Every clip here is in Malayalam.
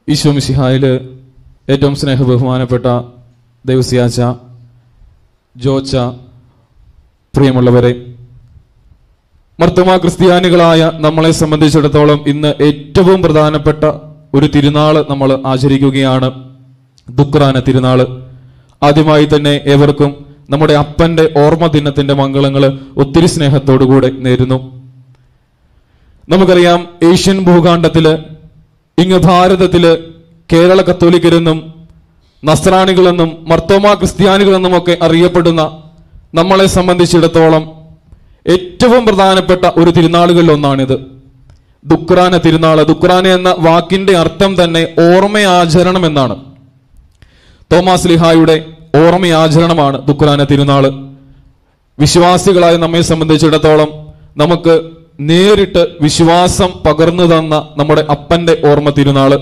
ഈശോ മിശിഹായിൽ ഏറ്റവും സ്നേഹബഹുമാനപ്പെട്ട ദേവസ്യാച്ച, ജോച്ച, പ്രിയമുള്ളവരെ, മർത്തോമാ ക്രിസ്ത്യാനികളായ നമ്മളെ സംബന്ധിച്ചിടത്തോളം ഇന്ന് ഏറ്റവും പ്രധാനപ്പെട്ട ഒരു തിരുനാള് നമ്മൾ ആചരിക്കുകയാണ്, ദുഃഖ്റാന തിരുനാള്. ആദ്യമായി തന്നെ ഏവർക്കും നമ്മുടെ അപ്പന്റെ ഓർമ്മ ദിനത്തിന്റെ മംഗളങ്ങൾ ഒത്തിരി സ്നേഹത്തോടുകൂടെ നേരുന്നു. നമുക്കറിയാം, ഏഷ്യൻ ഭൂഖണ്ഡത്തില്, ഇങ്ങ് ഭാരതത്തില് കേരള കത്തോലിക്കരെന്നും നസ്രാണികളെന്നും മർത്തോമാ ക്രിസ്ത്യാനികളെന്നും ഒക്കെ അറിയപ്പെടുന്ന നമ്മളെ സംബന്ധിച്ചിടത്തോളം ഏറ്റവും പ്രധാനപ്പെട്ട ഒരു തിരുനാളുകളിൽ ഒന്നാണിത്, ദുഃഖ്റാന തിരുനാള്. ദുഃഖ്റാന എന്ന വാക്കിന്റെ അർത്ഥം തന്നെ ഓർമ്മയാചരണം എന്നാണ്. തോമാസ് ലീഹായുടെ ഓർമ്മയാചരണമാണ് ദുഃഖ്റാന തിരുനാള്. വിശ്വാസികളായ നമ്മെ സംബന്ധിച്ചിടത്തോളം നമുക്ക് നേരിട്ട് വിശ്വാസം പകർന്നു തന്ന നമ്മുടെ അപ്പന്റെ ഓർമ്മ തിരുനാള്.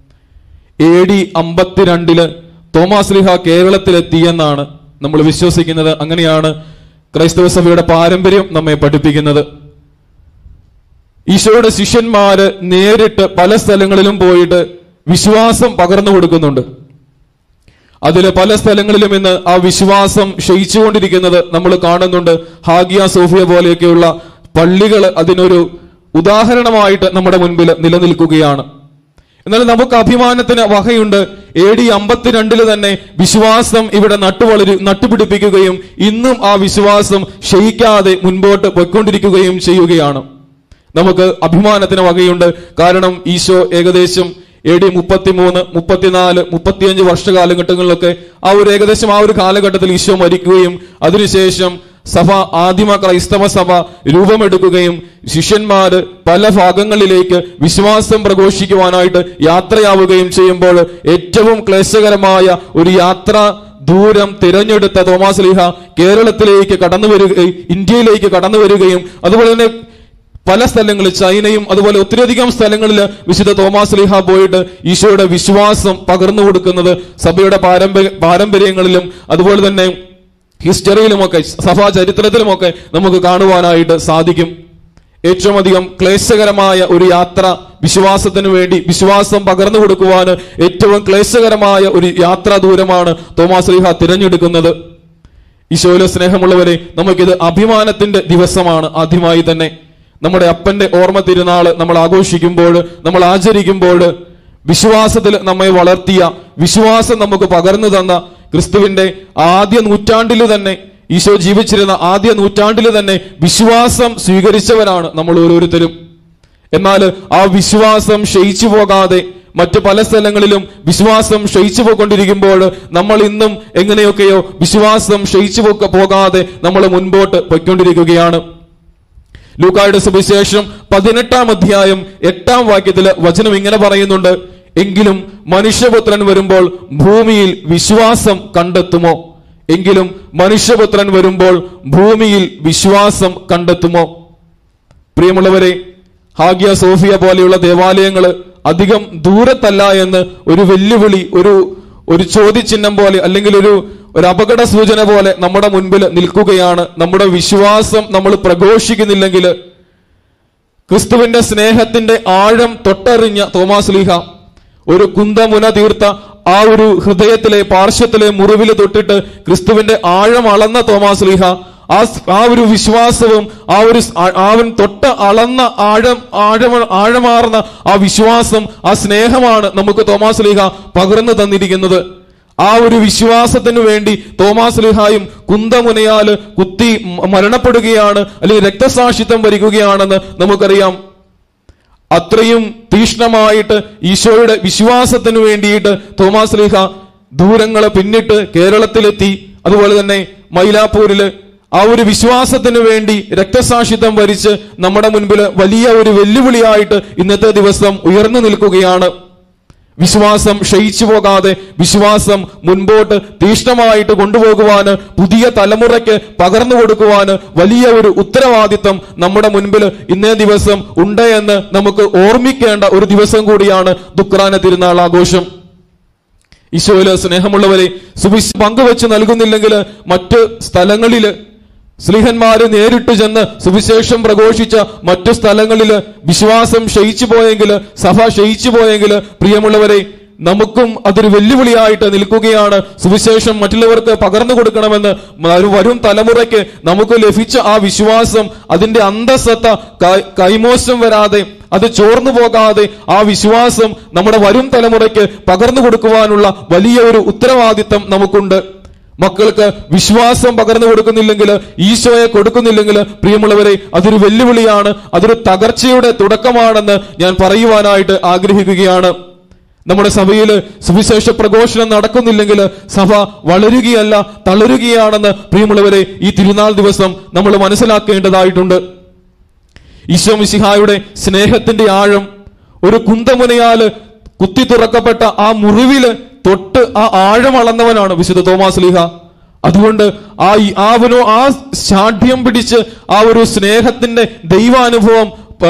AD 52 തോമാസ് ലീഹ കേരളത്തിലെത്തിയെന്നാണ് നമ്മൾ വിശ്വസിക്കുന്നത്. അങ്ങനെയാണ് ക്രൈസ്തവ സഭയുടെ പാരമ്പര്യം നമ്മെ പഠിപ്പിക്കുന്നത്. ഈശോയുടെ ശിഷ്യന്മാര് നേരിട്ട് പല സ്ഥലങ്ങളിലും പോയിട്ട് വിശ്വാസം പകർന്നു കൊടുക്കുന്നുണ്ട്. അതില് പല സ്ഥലങ്ങളിലും ഇന്ന് ആ വിശ്വാസം ക്ഷയിച്ചുകൊണ്ടിരിക്കുന്നത് നമ്മൾ കാണുന്നുണ്ട്. ഹാഗിയ സോഫിയ പോലെയൊക്കെയുള്ള പള്ളികൾ അതിനൊരു ഉദാഹരണമായിട്ട് നമ്മുടെ മുൻപിൽ നിലനിൽക്കുകയാണ്. എന്നാൽ നമുക്ക് അഭിമാനത്തിന് വകയുണ്ട്. AD 52 തന്നെ വിശ്വാസം ഇവിടെ നട്ടുപിടിപ്പിക്കുകയും ഇന്നും ആ വിശ്വാസം ക്ഷയിക്കാതെ മുൻപോട്ട് പോയിക്കൊണ്ടിരിക്കുകയും ചെയ്യുകയാണ്. നമുക്ക് അഭിമാനത്തിന് വകയുണ്ട്. കാരണം ഈശോ ഏകദേശം AD 33, 34, 35 വർഷകാലഘട്ടങ്ങളിലൊക്കെ ഏകദേശം ആ ഒരു കാലഘട്ടത്തിൽ ഈശോ മരിക്കുകയും അതിനുശേഷം സഭ, ആദിമ ക്രൈസ്തവ സഭ രൂപമെടുക്കുകയും ശിഷ്യന്മാര് പല ഭാഗങ്ങളിലേക്ക് വിശ്വാസം പ്രഘോഷിക്കുവാനായിട്ട് യാത്രയാവുകയും ചെയ്യുമ്പോൾ ഏറ്റവും ക്ലേശകരമായ ഒരു യാത്രാ ദൂരം തിരഞ്ഞെടുത്ത തോമാസ് ലീഹ കേരളത്തിലേക്ക് കടന്നു വരികയും ഇന്ത്യയിലേക്ക് കടന്നു വരികയും അതുപോലെ തന്നെ പല സ്ഥലങ്ങളിൽ, ചൈനയും അതുപോലെ ഒത്തിരിയധികം സ്ഥലങ്ങളിൽ വിശുദ്ധ തോമാസ് ലീഹ പോയിട്ട് ഈശോയുടെ വിശ്വാസം പകർന്നു കൊടുക്കുന്നത് സഭയുടെ പാരമ്പര്യങ്ങളിലും അതുപോലെ തന്നെ ഹിസ്റ്ററിയിലുമൊക്കെ സഭാ ചരിത്രത്തിലുമൊക്കെ നമുക്ക് കാണുവാനായിട്ട് സാധിക്കും. ഏറ്റവും അധികം ക്ലേശകരമായ ഒരു യാത്ര വിശ്വാസത്തിനു വേണ്ടി, വിശ്വാസം പകർന്നു കൊടുക്കുവാന് ഏറ്റവും ക്ലേശകരമായ ഒരു യാത്രാ ദൂരമാണ് തോമാസ് ലീഹ തിരഞ്ഞെടുക്കുന്നത്. ഈശോയിലെ സ്നേഹമുള്ളവരെ, നമുക്കിത് അഭിമാനത്തിന്റെ ദിവസമാണ്. ആദ്യമായി തന്നെ നമ്മുടെ അപ്പന്റെ ഓർമ്മ തിരുനാള് നമ്മൾ ആഘോഷിക്കുമ്പോൾ, നമ്മൾ ആചരിക്കുമ്പോൾ വിശ്വാസത്തിൽ നമ്മെ വളർത്തിയ, വിശ്വാസം നമുക്ക് പകർന്നു തന്ന ക്രിസ്തുവിന്റെ ആദ്യ നൂറ്റാണ്ടിൽ തന്നെ, ഈശോ ജീവിച്ചിരുന്ന ആദ്യ നൂറ്റാണ്ടിൽ തന്നെ വിശ്വാസം സ്വീകരിച്ചവരാണ് നമ്മൾ ഓരോരുത്തരും. എന്നാൽ ആ വിശ്വാസം ക്ഷയിച്ചു പോകാതെ മറ്റു പല സ്ഥലങ്ങളിലും വിശ്വാസം ക്ഷയിച്ചു പോയിക്കൊണ്ടിരിക്കുമ്പോൾ നമ്മൾ ഇന്നും എങ്ങനെയൊക്കെയോ വിശ്വാസം ക്ഷയിച്ചു പോകാതെ നമ്മൾ മുൻപോട്ട് പോയിക്കൊണ്ടിരിക്കുകയാണ്. ലൂക്കായുടെ സുവിശേഷം 18-ാം അധ്യായം 8-ാം വാക്യത്തില് വചനം ഇങ്ങനെ പറയുന്നുണ്ട്: എങ്കിലും മനുഷ്യപുത്രൻ വരുമ്പോൾ ഭൂമിയിൽ വിശ്വാസം കണ്ടെത്തുമോ? എങ്കിലും മനുഷ്യപുത്രൻ വരുമ്പോൾ ഭൂമിയിൽ വിശ്വാസം കണ്ടെത്തുമോ? പ്രിയമുള്ളവരെ, ഹാഗിയ സോഫിയ പോലെയുള്ള ദേവാലയങ്ങൾ അധികം ദൂരത്തല്ല എന്ന് ഒരു വെല്ലുവിളി, ഒരു ചോദ്യചിഹ്നം പോലെ, അല്ലെങ്കിൽ ഒരു അപകട സൂചന പോലെ നമ്മുടെ മുൻപിൽ നിൽക്കുകയാണ്. നമ്മുടെ വിശ്വാസം നമ്മൾ പ്രഘോഷിക്കുന്നില്ലെങ്കിൽ, ക്രിസ്തുവിന്റെ സ്നേഹത്തിന്റെ ആഴം തൊട്ടറിഞ്ഞ തോമാസ് ലീഹ ഒരു കുന്തമുന തീർത്ത ആ ഒരു ഹൃദയത്തിലെ പാർശ്വത്തിലെ മുറിവിൽ തൊട്ടിട്ട് ക്രിസ്തുവിന്റെ ആഴം അളന്ന തോമാസ് ലീഹ ആ ഒരു വിശ്വാസവും അവൻ തൊട്ട് അളന്ന ആഴമാർന്ന ആ വിശ്വാസം, ആ സ്നേഹമാണ് നമുക്ക് തോമാസ് ലീഹ പകർന്നു തന്നിരിക്കുന്നത്. ആ ഒരു വിശ്വാസത്തിനു വേണ്ടി തോമാസ് ലീഹായും കുന്തമുനയാല് കുത്തി മരണപ്പെടുകയാണ്, അല്ലെങ്കിൽ രക്തസാക്ഷിത്വം വരിക്കുകയാണെന്ന് നമുക്കറിയാം. അത്രയും തീക്ഷ്ണമായിട്ട് ഈശോയുടെ വിശ്വാസത്തിനു വേണ്ടിയിട്ട് തോമാസ് ലീഹ ദൂരങ്ങളെ പിന്നിട്ട് കേരളത്തിലെത്തി. അതുപോലെ തന്നെ മൈലാപ്പൂരില് ആ ഒരു വിശ്വാസത്തിനു വേണ്ടി രക്തസാക്ഷിത്വം വരിച്ച് നമ്മുടെ മുൻപിൽ വലിയ ഒരു വെല്ലുവിളിയായിട്ട് ഇന്നത്തെ ദിവസം ഉയർന്നു നിൽക്കുകയാണ്. വിശ്വാസം ക്ഷയിച്ചു പോകാതെ വിശ്വാസം മുൻപോട്ട് തീക്ഷ്ണമായിട്ട് കൊണ്ടുപോകുവാന്, പുതിയ തലമുറയ്ക്ക് പകർന്നു കൊടുക്കുവാന് വലിയ ഒരു ഉത്തരവാദിത്വം നമ്മുടെ മുൻപിൽ ഇന്നേ ദിവസം ഉണ്ട് എന്ന് നമുക്ക് ഓർമ്മിക്കേണ്ട ഒരു ദിവസം കൂടിയാണ് ദുഃഖ്റാന തിരുനാൾ ആഘോഷം. ഈശോയില് സ്നേഹമുള്ളവരെ, സുവിശേഷം പങ്കുവെച്ച് നൽകുന്നില്ലെങ്കിൽ മറ്റ് സ്ഥലങ്ങളില് സ്ലീഹന്മാര് നേരിട്ട് ചെന്ന് സുവിശേഷം പ്രഘോഷിച്ച മറ്റു സ്ഥലങ്ങളിൽ വിശ്വാസം ക്ഷയിച്ചു പോയെങ്കിൽ, സഭ ക്ഷയിച്ചു പോയെങ്കിൽ, പ്രിയമുള്ളവരെ, നമുക്കും അതൊരു വെല്ലുവിളിയായിട്ട് നിൽക്കുകയാണ്. സുവിശേഷം മറ്റുള്ളവർക്ക് പകർന്നു കൊടുക്കണമെന്ന് വരും തലമുറയ്ക്ക് നമുക്ക് ലഭിച്ച ആ വിശ്വാസം, അതിന്റെ അന്തസത്ത കൈമോശം വരാതെ, അത് ചോർന്നു പോകാതെ ആ വിശ്വാസം നമ്മുടെ വരും തലമുറയ്ക്ക് പകർന്നു കൊടുക്കുവാനുള്ള വലിയ ഒരു ഉത്തരവാദിത്തം നമുക്കുണ്ട്. മക്കൾക്ക് വിശ്വാസം പകർന്നു കൊടുക്കുന്നില്ലെങ്കിൽ, ഈശോയെ കൊടുക്കുന്നില്ലെങ്കിൽ, പ്രിയമുള്ളവരെ, അതൊരു വെല്ലുവിളിയാണ്, അതൊരു തകർച്ചയുടെ തുടക്കമാണെന്ന് ഞാൻ പറയുവാനായിട്ട് ആഗ്രഹിക്കുകയാണ്. നമ്മുടെ സഭയിൽ സുവിശേഷ പ്രഘോഷണം നടക്കുന്നില്ലെങ്കിൽ സഭ വളരുകയല്ല, തളരുകയാണെന്ന് പ്രിയമുള്ളവരെ ഈ തിരുനാൾ ദിവസം നമ്മൾ മനസ്സിലാക്കേണ്ടതായിട്ടുണ്ട്. ഈശോ മിശിഹായുടെ സ്നേഹത്തിന്റെ ആഴം ഒരു കുന്തമുനയാല് കുത്തി തുറക്കപ്പെട്ട ആ മുറിവില് തൊട്ട് ആ ആഴം അളന്നവനാണ് വിശുദ്ധ തോമാസ് ശ്ലീഹ. അതുകൊണ്ട് ആ ശാഠ്യം പിടിച്ച് ആ ഒരു സ്നേഹത്തിന്റെ ദൈവാനുഭവം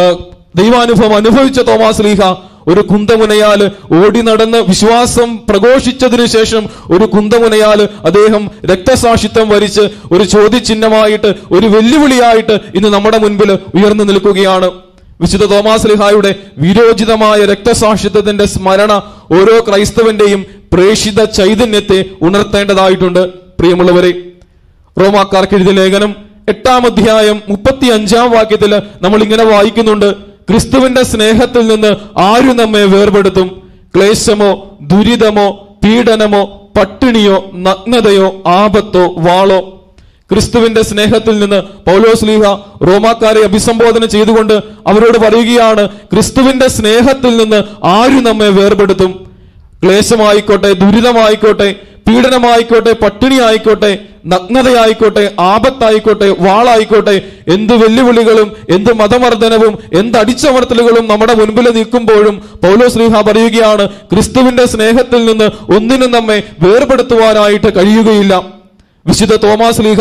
അനുഭവിച്ച തോമാസ് ശ്ലീഹ ഒരു കുന്തമുനയാല് ഓടി നടന്ന് വിശ്വാസം പ്രഘോഷിച്ചതിനു ശേഷം ഒരു കുന്തമുനയാല് അദ്ദേഹം രക്തസാക്ഷിത്വം വരിച്ച് ഒരു ചോദ്യചിഹ്നമായിട്ട്, ഒരു വെല്ലുവിളിയായിട്ട് ഇന്ന് നമ്മുടെ മുൻപിൽ ഉയർന്നു നിൽക്കുകയാണ്. വിശുദ്ധ തോമാസ് ശ്ലീഹായുടെ വിരോചിതമായ രക്തസാക്ഷിത്വത്തിന്റെ സ്മരണ ഓരോ ക്രൈസ്തവന്റെയും പ്രേഷിത ചൈതന്യത്തെ ഉണർത്തേണ്ടതായിട്ടുണ്ട്. പ്രിയമുള്ളവരെ, റോമാക്കാർക്ക് എഴുതിയ ലേഖനം 8-ാം അധ്യായം 35-ാം വാക്യത്തിൽ നമ്മൾ ഇങ്ങനെ വായിക്കുന്നുണ്ട്: ക്രിസ്തുവിന്റെ സ്നേഹത്തിൽ നിന്ന് ആരു നമ്മെ വേർപെടുത്തും? ക്ലേശമോ, ദുരിതമോ, പീഡനമോ, പട്ടിണിയോ, നഗ്നതയോ, ആപത്തോ, വാളോ? ക്രിസ്തുവിന്റെ സ്നേഹത്തിൽ നിന്ന് പൗലോസ് ശ്ലീഹ റോമാക്കാരെ അഭിസംബോധന ചെയ്തുകൊണ്ട് അവരോട് പറയുകയാണ്, ക്രിസ്തുവിന്റെ സ്നേഹത്തിൽ നിന്ന് ആരു നമ്മെ വേർപെടുത്തും? ക്ലേശമായിക്കോട്ടെ, ദുരിതമായിക്കോട്ടെ, പീഡനമായിക്കോട്ടെ, പട്ടിണി ആയിക്കോട്ടെ, നഗ്നതയായിക്കോട്ടെ, ആപത്തായിക്കോട്ടെ, വാളായിക്കോട്ടെ, എന്ത് വെല്ലുവിളികളും, എന്ത് മതമർദ്ദനവും, എന്ത് അടിച്ചമർത്തലുകളും നമ്മുടെ മുൻപിൽ നിൽക്കുമ്പോഴും പൗലോസ് ശ്ലീഹ പറയുകയാണ്, ക്രിസ്തുവിന്റെ സ്നേഹത്തിൽ നിന്ന് ഒന്നിനും നമ്മെ വേർപെടുത്തുവാനായിട്ട് കഴിയുകയില്ല. വിശുദ്ധ തോമാസ് ശ്ലീഹ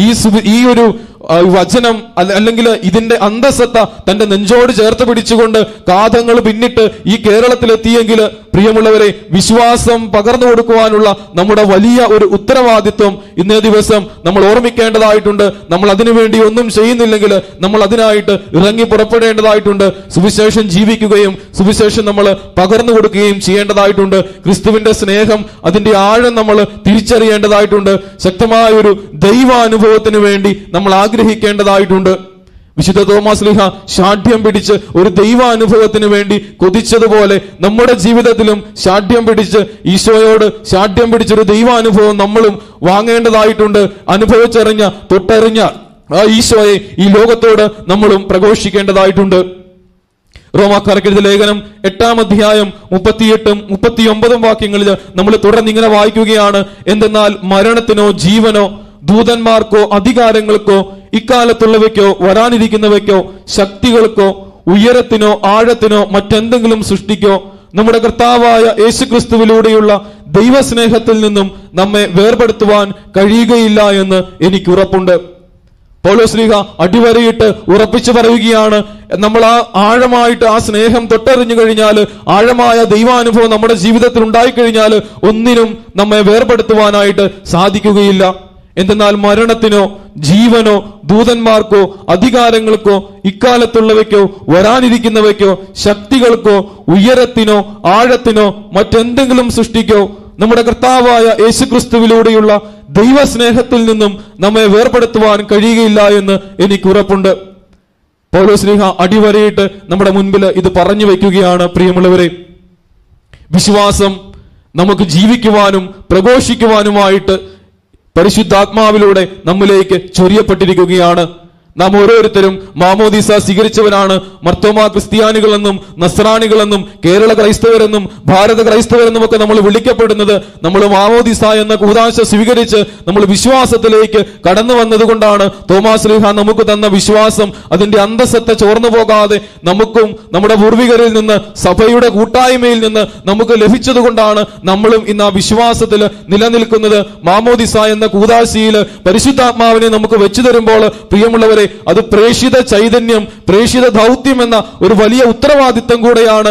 ഈ ഒരു വചനം അല്ലെങ്കിൽ ഇതിന്റെ അന്തസത്ത തന്റെ നെഞ്ചോട് ചേർത്ത് പിടിച്ചുകൊണ്ട് കാതങ്ങൾ പിന്നിട്ട് ഈ കേരളത്തിലെത്തിയെങ്കിൽ, പ്രിയമുള്ളവരെ, വിശ്വാസം പകർന്നു കൊടുക്കുവാനുള്ള നമ്മുടെ വലിയ ഒരു ഉത്തരവാദിത്വം ഇന്നേ ദിവസം നമ്മൾ ഓർമ്മിക്കേണ്ടതായിട്ടുണ്ട്. നമ്മൾ അതിനുവേണ്ടി ഒന്നും ചെയ്യുന്നില്ലെങ്കിൽ നമ്മൾ അതിനായിട്ട് ഇറങ്ങി പുറപ്പെടേണ്ടതായിട്ടുണ്ട്. സുവിശേഷം ജീവിക്കുകയും സുവിശേഷം നമ്മൾ പകർന്നു കൊടുക്കുകയും ചെയ്യേണ്ടതായിട്ടുണ്ട്. ക്രിസ്തുവിന്റെ സ്നേഹം, അതിന്റെ ആഴം നമ്മൾ തിരിച്ചറിയേണ്ടതായിട്ടുണ്ട്. ശക്തമായ ഒരു ദൈവാനുഭവത്തിന് വേണ്ടി നമ്മൾ ആഗ്രഹിക്കേണ്ടതായിട്ടുണ്ട്. വിശുദ്ധ തോമാസ് ശ്ലീഹ ശാഠ്യം പിടിച്ച് ഒരു ദൈവാനുഭവത്തിന് വേണ്ടി കൊതിച്ചതുപോലെ നമ്മുടെ ജീവിതത്തിലും ശാഠ്യം പിടിച്ച് ഈശോയോട് ശാഠ്യം പിടിച്ചൊരു ദൈവാനുഭവം നമ്മളും വാങ്ങേണ്ടതായിട്ടുണ്ട്. അനുഭവിച്ചറിഞ്ഞ, തൊട്ടറിഞ്ഞ ആ ഈശോയെ ഈ ലോകത്തോട് നമ്മളും പ്രഘോഷിക്കേണ്ടതായിട്ടുണ്ട്. റോമാക്കാർക്ക് എഴുതിയ ലേഖനം 8-ാം അധ്യായം 38-ഉം 39-ഉം വാക്യങ്ങളിൽ നമ്മൾ തുടർന്ന് ഇങ്ങനെ വായിക്കുകയാണ്: എന്തെന്നാൽ മരണത്തിനോ ജീവനോ ദൂതന്മാർക്കോ അധികാരങ്ങൾക്കോ ഇക്കാലത്തുള്ളവയ്ക്കോ വരാനിരിക്കുന്നവയ്ക്കോ ശക്തികൾക്കോ ഉയരത്തിനോ ആഴത്തിനോ മറ്റെന്തെങ്കിലും സൃഷ്ടിക്കോ നമ്മുടെ കർത്താവായ യേശുക്രിസ്തുവിലൂടെയുള്ള ദൈവസ്നേഹത്തിൽ നിന്നും നമ്മെ വേർപെടുത്തുവാൻ കഴിയുകയില്ല എന്ന് എനിക്ക് ഉറപ്പുണ്ട്. പൗലോസ് ശ്ലീഹ അടിവരയിട്ട് ഉറപ്പിച്ചു പറയുകയാണ്, നമ്മൾ ആ ആഴമായിട്ട് ആ സ്നേഹം തൊട്ടറിഞ്ഞു കഴിഞ്ഞാൽ, ആഴമായ ദൈവാനുഭവം നമ്മുടെ ജീവിതത്തിൽ ഉണ്ടായിക്കഴിഞ്ഞാൽ ഒന്നിനും നമ്മെ വേർപെടുത്തുവാനായിട്ട് സാധിക്കുകയില്ല. എന്തെന്നാൽ മരണത്തിനോ ജീവനോ ദൂതന്മാർക്കോ അധികാരങ്ങൾക്കോ ഇക്കാലത്തുള്ളവയ്ക്കോ വരാനിരിക്കുന്നവയ്ക്കോ ശക്തികൾക്കോ ഉയരത്തിനോ ആഴത്തിനോ മറ്റെന്തെങ്കിലും സൃഷ്ടിക്കോ നമ്മുടെ കർത്താവായ യേശുക്രിസ്തുവിലൂടെയുള്ള ദൈവസ്നേഹത്തിൽ നിന്നും നമ്മെ വേർപെടുത്തുവാൻ കഴിയുകയില്ല എന്ന് എനിക്ക് ഉറപ്പുണ്ട്. പൗലോസ് ശ്ലീഹ അടിവരയിട്ട് നമ്മുടെ മുൻപിൽ ഇത് പറഞ്ഞു വയ്ക്കുകയാണ്. പ്രിയമുള്ളവരെ, വിശ്വാസം നമുക്ക് ജീവിക്കുവാനും പ്രഘോഷിക്കുവാനുമായിട്ട് പരിശുദ്ധാത്മാവിലൂടെ നമ്മിലേക്ക് ചൊരിയപ്പെട്ടിരിക്കുകയാണ്. നാം ഓരോരുത്തരും മാമോദീസ സ്വീകരിച്ചവരാണ്. മർത്തോമാ ക്രിസ്ത്യാനികളെന്നും നസ്രാണികളെന്നും കേരള ക്രൈസ്തവരെന്നും ഭാരത ക്രൈസ്തവരെന്നും ഒക്കെ നമ്മൾ വിളിക്കപ്പെടുന്നത് നമ്മൾ മാമോദീസ എന്ന കൂദാശ സ്വീകരിച്ച് നമ്മൾ വിശ്വാസത്തിലേക്ക് കടന്നു വന്നതുകൊണ്ടാണ്. തോമാസ് ശ്ലീഹ നമുക്ക് തന്ന വിശ്വാസം, അതിന്റെ അന്തസത്ത ചോർന്നു പോകാതെ നമുക്കും നമ്മുടെ പൂർവികരിൽ നിന്ന്, സഭയുടെ കൂട്ടായ്മയിൽ നിന്ന് നമുക്ക് ലഭിച്ചതുകൊണ്ടാണ് നമ്മളും ഇന്ന് ആ വിശ്വാസത്തിൽ നിലനിൽക്കുന്നത്. മാമോദീസ എന്ന കൂദാശയിൽ പരിശുദ്ധാത്മാവിനെ നമുക്ക് വെച്ചു തരുമ്പോൾ, പ്രിയമുള്ളവരെ, അത് പ്രേഷിത ചൈതന്യം, പ്രേഷിത ദൗത്യം എന്ന ഒരു വലിയ ഉത്തരവാദിത്വം കൂടെയാണ്.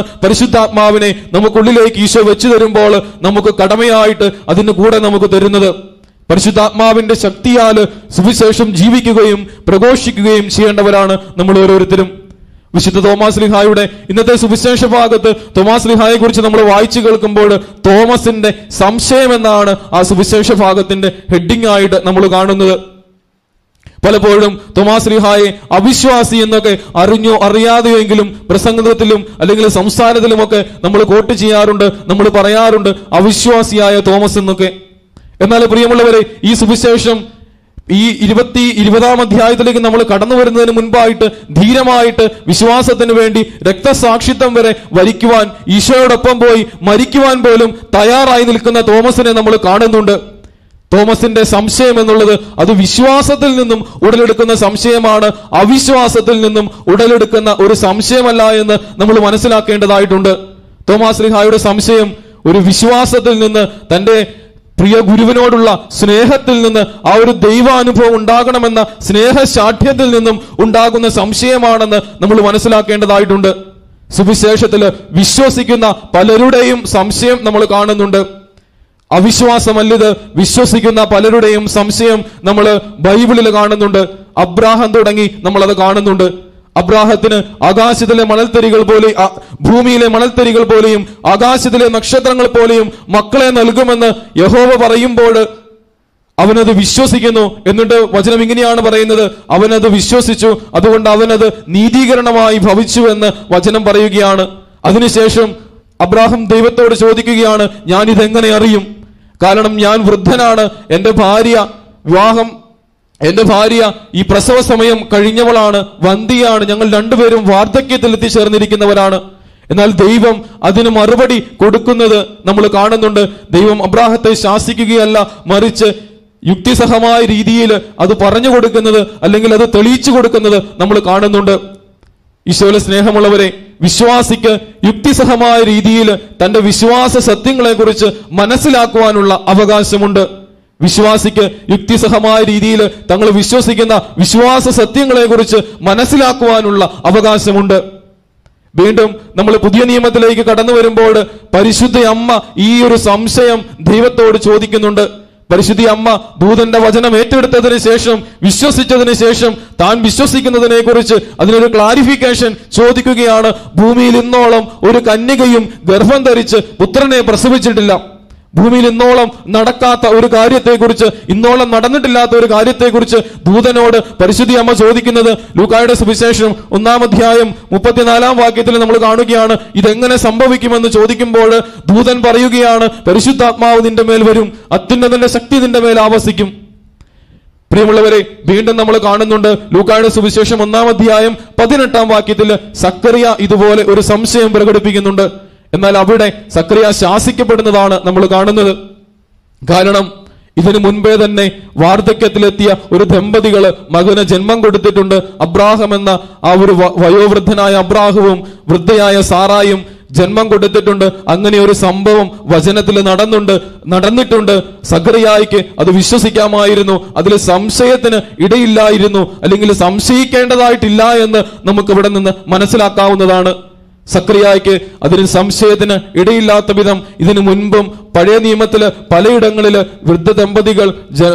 പരിശുദ്ധാത്മാവിനെ നമുക്കുള്ളിലേക്ക് ഈശോ വെച്ചു തരുമ്പോൾ നമുക്ക് കടമയായിട്ട് അതിന് കൂടെ നമുക്ക് തരുന്നത്. പരിശുദ്ധാത്മാവിന്റെ ശക്തിയാൽ സുവിശേഷം ജീവിക്കുകയും പ്രഘോഷിക്കുകയും ചെയ്യേണ്ടവരാണ് നമ്മൾ ഓരോരുത്തരും. വിശുദ്ധ തോമാസ് ശ്ലീഹായുടെ ഇന്നത്തെ സുവിശേഷ ഭാഗത്ത് തോമാസ് ശ്ലീഹായെ കുറിച്ച് നമ്മൾ വായിച്ചു കേൾക്കുമ്പോൾ തോമസിന്റെ സംശയം എന്നാണ് ആ സുവിശേഷ ഭാഗത്തിന്റെ ഹെഡിങ് ആയിട്ട് നമ്മൾ കാണുന്നത്. പലപ്പോഴും തോമാസ് ശ്ലീഹായെ അവിശ്വാസി എന്നൊക്കെ അറിഞ്ഞോ അറിയാതെയെങ്കിലും പ്രസംഗത്തിലും അല്ലെങ്കിൽ സംസാരത്തിലുമൊക്കെ നമ്മൾ കോട്ട് ചെയ്യാറുണ്ട്, നമ്മൾ പറയാറുണ്ട് അവിശ്വാസിയായ തോമസ് എന്നൊക്കെ. എന്നാൽ പ്രിയമുള്ളവരെ, ഈ സുവിശേഷം ഈ 20-20 അധ്യായത്തിലേക്ക് നമ്മൾ കടന്നു വരുന്നതിന് മുൻപായിട്ട് ധീരമായിട്ട് വിശ്വാസത്തിന് വേണ്ടി രക്തസാക്ഷിത്വം വരെ വരിക്കുവാൻ, ഈശോയോടൊപ്പം പോയി മരിക്കുവാൻ പോലും തയ്യാറായി നിൽക്കുന്ന തോമസിനെ നമ്മൾ കാണുന്നുണ്ട്. തോമസിന്റെ സംശയം എന്നുള്ളത് അത് വിശ്വാസത്തിൽ നിന്നും ഉടലെടുക്കുന്ന സംശയമാണ്, അവിശ്വാസത്തിൽ നിന്നും ഉടലെടുക്കുന്ന ഒരു സംശയമല്ല എന്ന് നമ്മൾ മനസ്സിലാക്കേണ്ടതായിട്ടുണ്ട്. തോമാസ് ശ്ലീഹായുടെ സംശയം ഒരു വിശ്വാസത്തിൽ നിന്ന്, തന്റെ പ്രിയ ഗുരുവിനോടുള്ള സ്നേഹത്തിൽ നിന്ന്, ആ ഒരു ദൈവാനുഭവം ഉണ്ടാകണമെന്ന സ്നേഹശാഠ്യത്തിൽ നിന്നും ഉണ്ടാകുന്ന സംശയമാണെന്ന് നമ്മൾ മനസ്സിലാക്കേണ്ടതായിട്ടുണ്ട്. സുവിശേഷത്തിൽ വിശ്വസിക്കുന്ന പലരുടെയും സംശയം നമ്മൾ കാണുന്നുണ്ട്. അവിശ്വാസമല്ലിത്, വിശ്വസിക്കുന്ന പലരുടെയും സംശയം നമ്മൾ ബൈബിളിൽ കാണുന്നുണ്ട്. അബ്രാഹാം തുടങ്ങി നമ്മൾ അത് കാണുന്നുണ്ട്. അബ്രാഹത്തിന് ആകാശത്തിലെ മണൽത്തരികൾ പോലെ, ഭൂമിയിലെ മണൽത്തരികൾ പോലെയും ആകാശത്തിലെ നക്ഷത്രങ്ങൾ പോലെയും മക്കളെ നൽകുമെന്ന് യഹോവ പറയുമ്പോൾ അവനത് വിശ്വസിക്കുന്നു. എന്നിട്ട് വചനം ഇങ്ങനെയാണ് പറയുന്നത്, അവനത് വിശ്വസിച്ചു, അതുകൊണ്ട് അവനത് നീതീകരണമായി ഭവിച്ചു എന്ന് വചനം പറയുകയാണ്. അതിനുശേഷം അബ്രാഹാം ദൈവത്തോട് ചോദിക്കുകയാണ്, ഞാൻ ഇതെങ്ങനെ അറിയും? കാരണം ഞാൻ വൃദ്ധനാണ്, എന്റെ ഭാര്യ ഈ പ്രസവ സമയം കഴിഞ്ഞവളാണ്, വന്ധിയാണ്, ഞങ്ങൾ രണ്ടുപേരും വാർദ്ധക്യത്തിൽ എത്തിച്ചേർന്നിരിക്കുന്നവരാണ്. എന്നാൽ ദൈവം അതിന് മറുപടി കൊടുക്കുന്നത് നമ്മൾ കാണുന്നുണ്ട്. ദൈവം അബ്രാഹത്തെ ശാസിക്കുകയല്ല, മറിച്ച് യുക്തിസഹമായ രീതിയിൽ അത് പറഞ്ഞു കൊടുക്കുന്നത്, അല്ലെങ്കിൽ അത് തെളിയിച്ചു കൊടുക്കുന്നത് നമ്മൾ കാണുന്നുണ്ട്. ഈശോയിലെ സ്നേഹമുള്ളവരെ, വിശ്വാസിക്ക് യുക്തിസഹമായ രീതിയിൽ തന്റെ വിശ്വാസ സത്യങ്ങളെ കുറിച്ച് മനസ്സിലാക്കുവാനുള്ള അവകാശമുണ്ട്. വിശ്വാസിക്ക് യുക്തിസഹമായ രീതിയിൽ തങ്ങൾ വിശ്വസിക്കുന്ന വിശ്വാസ സത്യങ്ങളെ കുറിച്ച് മനസ്സിലാക്കുവാനുള്ള അവകാശമുണ്ട്. വീണ്ടും നമ്മൾ പുതിയ നിയമത്തിലേക്ക് കടന്നു വരുമ്പോൾ പരിശുദ്ധ അമ്മ ഈ ഒരു സംശയം ദൈവത്തോട് ചോദിക്കുന്നുണ്ട്. പരിശുദ്ധ അമ്മ ദൂതന്റെ വചനം ഏറ്റെടുത്തതിന് ശേഷം, വിശ്വസിച്ചതിന് ശേഷം താൻ വിശ്വസിക്കുന്നതിനെ കുറിച്ച് അതിനൊരു ക്ലാരിഫിക്കേഷൻ ചോദിക്കുകയാണ്. ഭൂമിയിൽ ഇന്നോളം ഒരു കന്യകയും ഗർഭം ധരിച്ച് പുത്രനെ പ്രസവിച്ചിട്ടില്ല. ഭൂമിയിൽ ഇന്നോളം നടക്കാത്ത ഒരു കാര്യത്തെക്കുറിച്ച്, ഇന്നോളം നടന്നിട്ടില്ലാത്ത ഒരു കാര്യത്തെക്കുറിച്ച് ദൂതനോട് പരിശുദ്ധ അമ്മ ചോദിക്കുന്നത് ലൂക്കായുടെ സുവിശേഷം 1-ാം അധ്യായം 34-ാം വാക്യത്തിൽ നമ്മൾ കാണുകയാണ്. ഇതെങ്ങനെ സംഭവിക്കുമെന്ന് ചോദിക്കുമ്പോൾ ദൂതൻ പറയുകയാണ്, പരിശുദ്ധാത്മാവ് നിന്റെ മേൽ വരും, അത്യുന്നതന്റെ ശക്തി നിന്റെ മേൽ ആവസിക്കും. പ്രിയമുള്ളവരെ, വീണ്ടും നമ്മൾ കാണുന്നുണ്ട് ലൂക്കായുടെ സുവിശേഷം 1-ാം അധ്യായം 18-ാം വാക്യത്തിൽ സക്കറിയ ഇതുപോലെ ഒരു സംശയം പ്രകടിപ്പിക്കുന്നുണ്ട്. എന്നാൽ അവിടെ സക്കറിയ ശാസിക്കപ്പെടുന്നതാണ് നമ്മൾ കാണുന്നത്. കാരണം ഇതിനു മുൻപേ തന്നെ വാർദ്ധക്യത്തിലെത്തിയ ഒരു ദമ്പതികള് മകന് ജന്മം കൊടുത്തിട്ടുണ്ട്. അബ്രാഹാം എന്ന ആ ഒരു വയോവൃദ്ധനായ അബ്രാഹവും വൃദ്ധയായ സാറായും ജന്മം കൊടുത്തിട്ടുണ്ട്. അങ്ങനെ ഒരു സംഭവം വചനത്തിൽ നടന്നിട്ടുണ്ട്. സക്കറിയായ്ക്ക് അത് വിശ്വസിക്കാമായിരുന്നു, അതിൽ സംശയത്തിന് ഇടയില്ലായിരുന്നു, അല്ലെങ്കിൽ സംശയിക്കേണ്ടതായിട്ടില്ല എന്ന് നമുക്ക് ഇവിടെ നിന്ന് മനസ്സിലാക്കാവുന്നതാണ്. സക്കറിയായ്ക്ക് അതിന് സംശയത്തിന് ഇടയില്ലാത്ത വിധം ഇതിനു മുൻപും പഴയ നിയമത്തില് പലയിടങ്ങളില് വൃദ്ധ ദമ്പതികൾ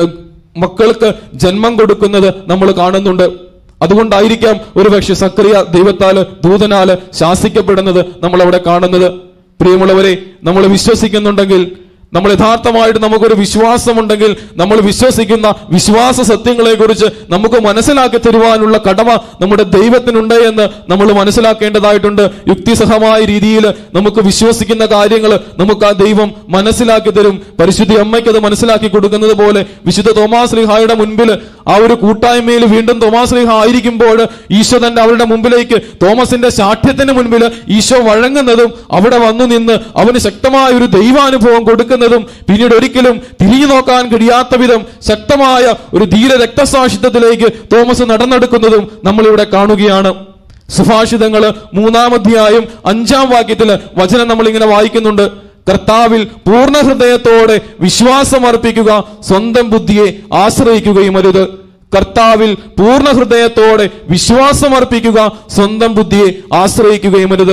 മക്കൾക്ക് ജന്മം കൊടുക്കുന്നത് നമ്മൾ കാണുന്നുണ്ട്. അതുകൊണ്ടായിരിക്കാം ഒരുപക്ഷെ സക്കറിയ ദൈവത്താല് ദൂതനാല് ശാസിക്കപ്പെടുന്നത് നമ്മൾ അവിടെ കാണുന്നത്. പ്രിയമുള്ളവരെ, നമ്മൾ വിശ്വസിക്കുന്നുണ്ടെങ്കിൽ, നമ്മൾ യഥാർത്ഥമായിട്ട് നമുക്കൊരു വിശ്വാസമുണ്ടെങ്കിൽ, നമ്മൾ വിശ്വസിക്കുന്ന വിശ്വാസ സത്യങ്ങളെ കുറിച്ച് നമുക്ക് മനസ്സിലാക്കി തരുവാനുള്ള കടമ നമ്മുടെ ദൈവത്തിനുണ്ട് എന്ന് നമ്മൾ മനസ്സിലാക്കേണ്ടതായിട്ടുണ്ട്. യുക്തിസഹമായ രീതിയിൽ നമുക്ക് വിശ്വസിക്കുന്ന കാര്യങ്ങൾ നമുക്ക് ആ ദൈവം മനസ്സിലാക്കി തരും. പരിശുദ്ധ അമ്മയ്ക്ക് അത് മനസ്സിലാക്കി കൊടുക്കുന്നത് പോലെ വിശുദ്ധ തോമാസ് ശ്ലീഹായുടെ മുൻപിൽ ആ ഒരു കൂട്ടായ്മയിൽ വീണ്ടും തോമാസ് ശ്ലീഹ ആയിരിക്കുമ്പോൾ ഈശോ തന്നെ അവരുടെ മുമ്പിലേക്ക്, തോമസിന്റെ ശാഠ്യത്തിന് മുൻപിൽ ഈശോ വഴങ്ങുന്നതും അവിടെ വന്നു നിന്ന് അവന് ശക്തമായ ഒരു ദൈവാനുഭവം കൊടുക്കുന്നതും, പിന്നീട് ഒരിക്കലും തിരിഞ്ഞു നോക്കാൻ കഴിയാത്ത വിധം ശക്തമായ ഒരു ധീര രക്തസാക്ഷിത്വത്തിലേക്ക് തോമസ് നടന്നെടുക്കുന്നതും നമ്മളിവിടെ കാണുകയാണ്. സുഭാഷിതങ്ങള് 3-ാം അധ്യായം 5-ാം വാക്യത്തില് വചനം നമ്മൾ ഇങ്ങനെ വായിക്കുന്നുണ്ട്. കർത്താവിൽ പൂർണ്ണ ഹൃദയത്തോടെ വിശ്വാസം അർപ്പിക്കുക, സ്വന്തം ബുദ്ധിയെ ആശ്രയിക്കുകയും അരുത്. കർത്താവിൽ പൂർണ്ണ ഹൃദയത്തോടെ വിശ്വാസം അർപ്പിക്കുക, സ്വന്തം ബുദ്ധിയെ ആശ്രയിക്കുകയും അരുത്.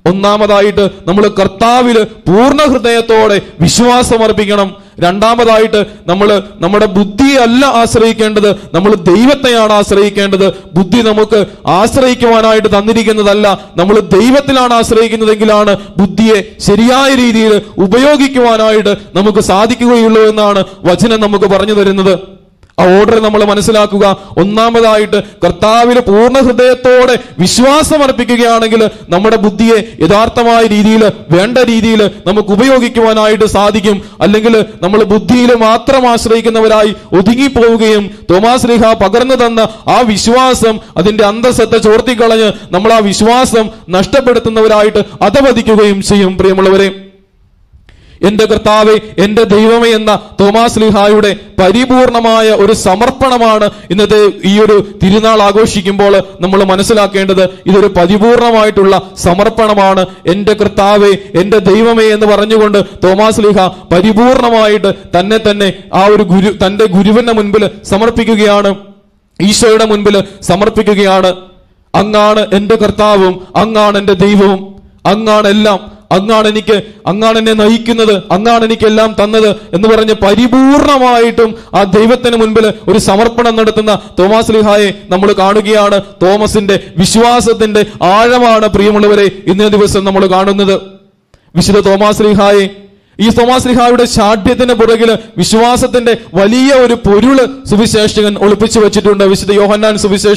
ഒന്നാമതായിട്ട് നമ്മൾ കർത്താവില് പൂർണ്ണ ഹൃദയത്തോടെ വിശ്വാസം അർപ്പിക്കണം. രണ്ടാമതായിട്ട് നമ്മൾ നമ്മുടെ ബുദ്ധിയല്ല ആശ്രയിക്കേണ്ടത്, നമ്മൾ ദൈവത്തെയാണ് ആശ്രയിക്കേണ്ടത്. ബുദ്ധി നമുക്ക് ആശ്രയിക്കുവാനായിട്ട് തന്നിരിക്കുന്നതല്ല, നമ്മൾ ദൈവത്തിലാണ് ആശ്രയിക്കുന്നതെങ്കിലാണ് ബുദ്ധിയെ ശരിയായ രീതിയിൽ ഉപയോഗിക്കുവാനായിട്ട് നമുക്ക് സാധിക്കുകയുള്ളൂ എന്നാണ് വചനം നമുക്ക് പറഞ്ഞു തരുന്നത്. ആ ഓർഡർ നമ്മൾ മനസ്സിലാക്കുക. ഒന്നാമതായിട്ട് കർത്താവിന് പൂർണ്ണ ഹൃദയത്തോടെ വിശ്വാസം അർപ്പിക്കുകയാണെങ്കിൽ നമ്മുടെ ബുദ്ധിയെ യഥാർത്ഥമായ രീതിയിൽ വേണ്ട രീതിയിൽ നമുക്ക് ഉപയോഗിക്കുവാനായിട്ട് സാധിക്കും. അല്ലെങ്കിൽ നമ്മൾ ബുദ്ധിയിൽ മാത്രം ആശ്രയിക്കുന്നവരായി ഒതുങ്ങിപ്പോവുകയും തോമാസ് ശ്ലീഹ പകർന്നു തന്ന ആ വിശ്വാസം അതിന്റെ അന്തസ്സത്തെ ചോർത്തിക്കളഞ്ഞ് നമ്മൾ ആ വിശ്വാസം നഷ്ടപ്പെടുത്തുന്നവരായിട്ട് അധപതിക്കുകയും ചെയ്യും. പ്രിയമുള്ളവരെ, എന്റെ കർത്താവേ, എന്റെ ദൈവമേ എന്ന തോമാസ് ശ്ലീഹായുടെ പരിപൂർണമായ ഒരു സമർപ്പണമാണ് ഇന്നത്തെ ഈ ഒരു തിരുനാൾ ആഘോഷിക്കുമ്പോൾ നമ്മൾ മനസ്സിലാക്കേണ്ടത്. ഇതൊരു പരിപൂർണമായിട്ടുള്ള സമർപ്പണമാണ്. എന്റെ കർത്താവേ, എന്റെ ദൈവമേ എന്ന് പറഞ്ഞുകൊണ്ട് തോമാസ് ശ്ലീഹ പരിപൂർണമായിട്ട് തന്നെ ആ ഒരു തന്റെ ഗുരുവിന്റെ മുൻപിൽ സമർപ്പിക്കുകയാണ്, ഈശോയുടെ മുൻപിൽ സമർപ്പിക്കുകയാണ്. അങ്ങാണ് എന്റെ കർത്താവും, അങ്ങാണ് എന്റെ ദൈവവും, അങ്ങാണ് എല്ലാം, അങ്ങാണ് എന്നെ നയിക്കുന്നത്, അങ്ങാണ് എനിക്കെല്ലാം തന്നത് എന്ന് പറഞ്ഞ് പരിപൂർണമായിട്ടും ആ ദൈവത്തിന് മുൻപിൽ ഒരു സമർപ്പണം നടത്തുന്ന തോമാസ് ശ്ലീഹായെ നമ്മൾ കാണുകയാണ്. തോമസിന്റെ വിശ്വാസത്തിന്റെ ആഴമാണ് പ്രിയമുള്ളവരെ ഇന്നേ ദിവസം നമ്മൾ കാണുന്നത്. വിശുദ്ധ തോമാസ് ശ്ലീഹായെ, ഈ തോമാസ് ശ്ലീഹായുടെ ശാഠ്യത്തിന് പുറകില് വിശ്വാസത്തിന്റെ വലിയ ഒരു പൊരുള് സുവിശേഷകൻ ഒളിപ്പിച്ചു വെച്ചിട്ടുണ്ട്. വിശുദ്ധ യോഹന്നാൻ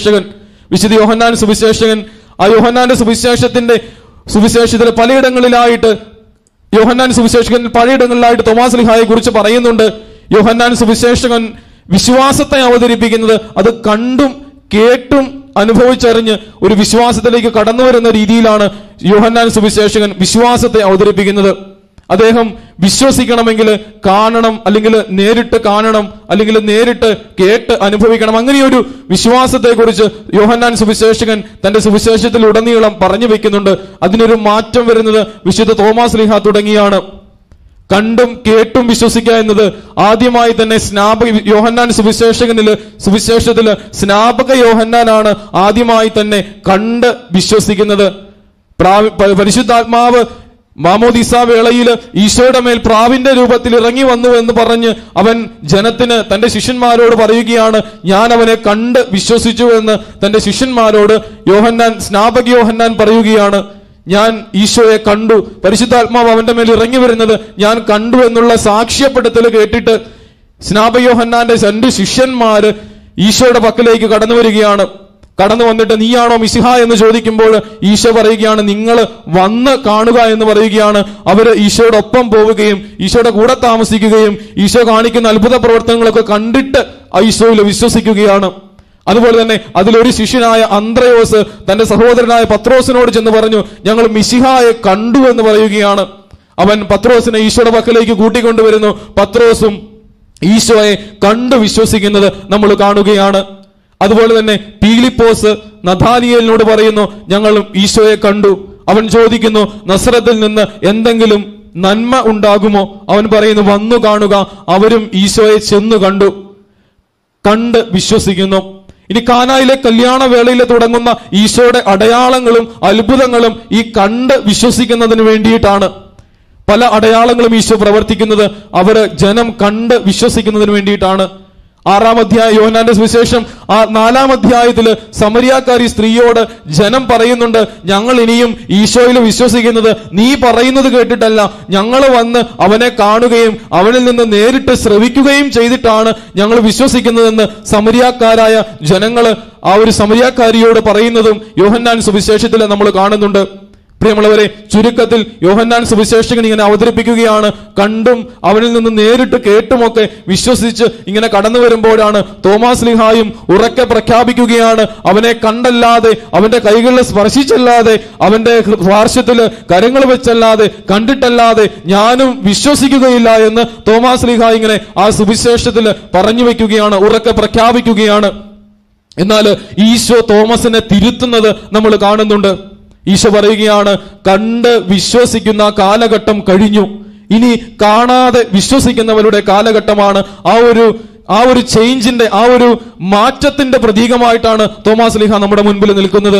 സുവിശേഷകൻ ആ യോഹന്നാന്റെ സുവിശേഷത്തിലെ പലയിടങ്ങളിലായിട്ട് യോഹന്നാൻ സുവിശേഷകൻ പലയിടങ്ങളിലായിട്ട് തോമാസ് ശ്ലീഹായെ കുറിച്ച് പറയുന്നുണ്ട്. യോഹന്നാൻ സുവിശേഷകൻ വിശ്വാസത്തെ അവതരിപ്പിക്കുന്നത് അത് കണ്ടും കേട്ടും അനുഭവിച്ചറിഞ്ഞ് ഒരു വിശ്വാസത്തിലേക്ക് കടന്നു വരുന്ന രീതിയിലാണ് യോഹന്നാൻ സുവിശേഷകൻ വിശ്വാസത്തെ അവതരിപ്പിക്കുന്നത്. അദ്ദേഹം വിശ്വസിക്കണമെങ്കിൽ കാണണം, അല്ലെങ്കിൽ നേരിട്ട് കാണണം, അല്ലെങ്കിൽ നേരിട്ട് കേട്ട് അനുഭവിക്കണം. അങ്ങനെയൊരു വിശ്വാസത്തെ കുറിച്ച് യോഹന്നാൻ സുവിശേഷകൻ തന്റെ സുവിശേഷത്തിൽ ഉടനീളം പറഞ്ഞു വെക്കുന്നുണ്ട്. അതിനൊരു മാറ്റം വരുന്നത് വിശുദ്ധ തോമാസ് ശ്ലീഹ തുടങ്ങിയാണ്. കണ്ടും കേട്ടും വിശ്വസിക്കുക എന്നത് ആദ്യമായി തന്നെ യോഹന്നാൻ സുവിശേഷത്തില് സ്നാപക യോഹന്നാനാണ് ആദ്യമായി തന്നെ കണ്ട് വിശ്വസിക്കുന്നത്. പരിശുദ്ധാത്മാവ് മാമോദീസ വേളയിൽ ഈശോയുടെ മേൽ പ്രാവിന്റെ രൂപത്തിൽ ഇറങ്ങി വന്നു എന്ന് പറഞ്ഞ് അവൻ ജനത്തിന് തന്റെ ശിഷ്യന്മാരോട് പറയുകയാണ്, ഞാൻ അവനെ കണ്ട് വിശ്വസിച്ചു എന്ന് തന്റെ ശിഷ്യന്മാരോട് സ്നാപക യോഹന്നാൻ പറയുകയാണ്. ഞാൻ ഈശോയെ കണ്ടു, പരിശുദ്ധാത്മാവ് അവന്റെ മേൽ ഇറങ്ങി വരുന്നത് ഞാൻ കണ്ടു എന്നുള്ള സാക്ഷ്യപ്പെടുത്തൽ കേട്ടിട്ട് സ്നാപക യോഹന്നാന്റെ 2 ശിഷ്യന്മാര് ഈശോയുടെ പക്കലേക്ക് കടന്നു വരികയാണ്. കടന്നു വന്നിട്ട് നീയാണോ മിശിഹ എന്ന് ചോദിക്കുമ്പോൾ ഈശോ പറയുകയാണ്, നിങ്ങൾ വന്ന് കാണുക എന്ന് പറയുകയാണ്. അവര് ഈശോയോടൊപ്പം പോവുകയും ഈശോയുടെ കൂടെ താമസിക്കുകയും ഈശോ കാണിക്കുന്ന അത്ഭുത പ്രവർത്തനങ്ങളൊക്കെ കണ്ടിട്ട് ഈശോയിൽ വിശ്വസിക്കുകയാണ്. അതുപോലെ തന്നെ അതിലൊരു ശിഷ്യനായ അന്ത്രയോസ് തന്റെ സഹോദരനായ പത്രോസിനോട് ചെന്ന് പറഞ്ഞു, ഞങ്ങൾ മിശിഹായെ കണ്ടു എന്ന് പറയുകയാണ്. അവൻ പത്രോസിനെ ഈശോയുടെ പക്കലേക്ക് കൂട്ടിക്കൊണ്ടുവരുന്നു. പത്രോസും ഈശോയെ കണ്ടു വിശ്വസിക്കുന്നത് നമ്മൾ കാണുകയാണ്. അതുപോലെ തന്നെ പീലിപ്പോസ് നഥാനിയേലിനോട് പറയുന്നു, ഞങ്ങൾ ഈശോയെ കണ്ടു. അവൻ ചോദിക്കുന്നു, നസറത്തിൽ നിന്ന് എന്തെങ്കിലും നന്മ ഉണ്ടാകുമോ? അവൻ പറയുന്നു, വന്നു കാണുക. അവരും ഈശോയെ ചെന്നു കണ്ട് വിശ്വസിക്കുന്നു. ഇനി കാനായിലെ കല്യാണ വേളയിൽ തുടങ്ങുന്ന ഈശോയുടെ അടയാളങ്ങളും അത്ഭുതങ്ങളും ഈ കണ്ട് വിശ്വസിക്കുന്നതിന് വേണ്ടിയിട്ടാണ്. പല അടയാളങ്ങളും ഈശോ പ്രവർത്തിക്കുന്നത് ജനം കണ്ട് വിശ്വസിക്കുന്നതിന് വേണ്ടിയിട്ടാണ്. 6-ാം അധ്യായം യോഹന്നാന്റെ സുവിശേഷം 4-ാം അധ്യായത്തില് സമരിയാക്കാരി സ്ത്രീയോട് ജനം പറയുന്നുണ്ട്, ഞങ്ങൾ ഇനിയും ഈശോയിൽ വിശ്വസിക്കുന്നത് നീ പറയുന്നത് കേട്ടിട്ടല്ല, ഞങ്ങൾ വന്ന് അവനെ കാണുകയും അവനിൽ നിന്ന് നേരിട്ട് ശ്രവിക്കുകയും ചെയ്തിട്ടാണ് ഞങ്ങൾ വിശ്വസിക്കുന്നതെന്ന് സമരിയാക്കാരായ ജനങ്ങള് ആ ഒരു സമരിയാക്കാരിയോട് പറയുന്നതും യോഹന്നാൻ സുവിശേഷത്തിൽ നമ്മൾ കാണുന്നുണ്ട്. പ്രിയമുള്ളവരെ, ചുരുക്കത്തിൽ യോഹന്നാൻ സുവിശേഷകൻ ഇങ്ങനെ അവതരിപ്പിക്കുകയാണ്, കണ്ടും അവനിൽ നിന്ന് നേരിട്ട് കേട്ടുമൊക്കെ വിശ്വസിച്ച് ഇങ്ങനെ കടന്നു വരുമ്പോഴാണ് തോമാസ് ശ്ലീഹായും ഉറക്കെ പ്രഖ്യാപിക്കുകയാണ്, അവനെ കണ്ടല്ലാതെ, അവന്റെ കൈകളിൽ സ്പർശിച്ചല്ലാതെ, അവന്റെ പാർശ്വത്തില് കരങ്ങൾ വെച്ചല്ലാതെ, കണ്ടിട്ടല്ലാതെ ഞാനും വിശ്വസിക്കുകയില്ല എന്ന് തോമാസ് ശ്ലീഹ ഇങ്ങനെ ആ സുവിശേഷത്തിൽ പറഞ്ഞു വെക്കുകയാണ്, ഉറക്കെ പ്രഖ്യാപിക്കുകയാണ്. എന്നാൽ ഈശോ തോമസിനെ തിരുത്തുന്നത് നമ്മൾ കാണുന്നുണ്ട്. ഈശോ പറയുകയാണ്, കണ്ട് വിശ്വസിക്കുന്ന കാലഘട്ടം കഴിഞ്ഞു, ഇനി കാണാതെ വിശ്വസിക്കുന്നവരുടെ കാലഘട്ടമാണ്. ആ ഒരു ചേഞ്ചിന്റെ, ആ ഒരു മാറ്റത്തിന്റെ പ്രതീകമായിട്ടാണ് തോമാസ് ശ്ലീഹ നമ്മുടെ മുൻപിൽ നിൽക്കുന്നത്.